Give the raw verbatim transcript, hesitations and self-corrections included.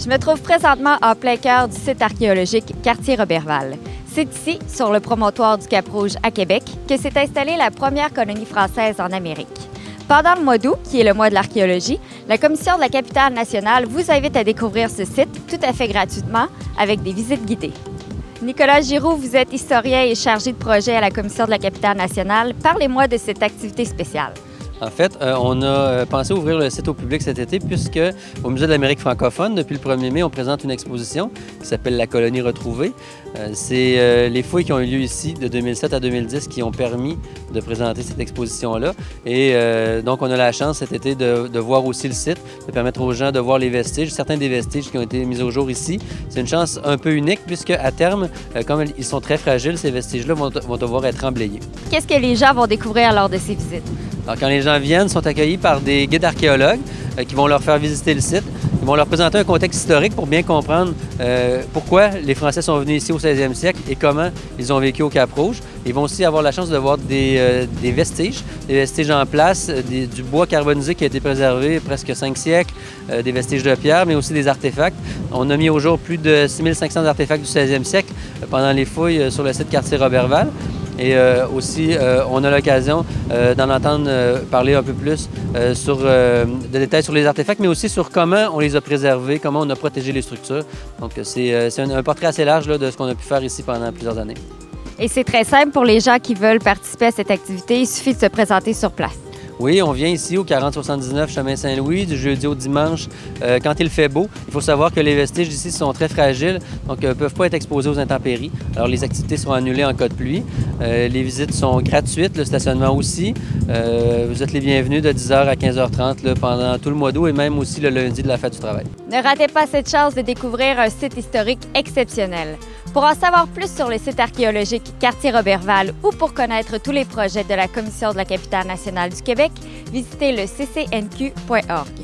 Je me trouve présentement en plein cœur du site archéologique Cartier-Roberval. C'est ici, sur le promontoire du Cap-Rouge à Québec, que s'est installée la première colonie française en Amérique. Pendant le mois d'août, qui est le mois de l'archéologie, la Commission de la capitale nationale vous invite à découvrir ce site tout à fait gratuitement avec des visites guidées. Nicolas Giroux, vous êtes historien et chargé de projet à la Commission de la capitale nationale. Parlez-moi de cette activité spéciale. En fait, euh, on a pensé ouvrir le site au public cet été puisque au Musée de l'Amérique francophone, depuis le premier mai, on présente une exposition qui s'appelle La colonie retrouvée. Euh, C'est euh, les fouilles qui ont eu lieu ici de deux mille sept à deux mille dix qui ont permis de présenter cette exposition-là. Et euh, donc, on a la chance cet été de, de voir aussi le site, de permettre aux gens de voir les vestiges, certains des vestiges qui ont été mis au jour ici. C'est une chance un peu unique puisque à terme, euh, comme ils sont très fragiles, ces vestiges-là vont, vont devoir être emblayés. Qu'est-ce que les gens vont découvrir lors de ces visites? Alors, quand les gens viennent, ils sont accueillis par des guides archéologues euh, qui vont leur faire visiter le site. Ils vont leur présenter un contexte historique pour bien comprendre euh, pourquoi les Français sont venus ici au seizième siècle et comment ils ont vécu au Cap-Rouge. Ils vont aussi avoir la chance de voir des, euh, des vestiges, des vestiges en place, des, du bois carbonisé qui a été préservé presque cinq siècles, euh, des vestiges de pierre, mais aussi des artefacts. On a mis au jour plus de six mille cinq cents artefacts du seizième siècle euh, pendant les fouilles euh, sur le site Cartier-Roberval. Et euh, aussi, euh, on a l'occasion euh, d'en entendre euh, parler un peu plus euh, sur euh, de détails sur les artefacts, mais aussi sur comment on les a préservés, comment on a protégé les structures. Donc, c'est euh, un, un portrait assez large là, de ce qu'on a pu faire ici pendant plusieurs années. Et c'est très simple pour les gens qui veulent participer à cette activité. Il suffit de se présenter sur place. Oui, on vient ici au quarante soixante-dix-neuf chemin Saint-Louis, du jeudi au dimanche, euh, quand il fait beau. Il faut savoir que les vestiges ici sont très fragiles, donc ne euh, peuvent pas être exposés aux intempéries. Alors, les activités sont annulées en cas de pluie. Euh, les visites sont gratuites, le stationnement aussi. Euh, vous êtes les bienvenus de dix heures à quinze heures trente là, pendant tout le mois d'août et même aussi le lundi de la fête du travail. Ne ratez pas cette chance de découvrir un site historique exceptionnel. Pour en savoir plus sur le site archéologique Cartier-Roberval ou pour connaître tous les projets de la Commission de la capitale nationale du Québec, visitez le c c n q point org.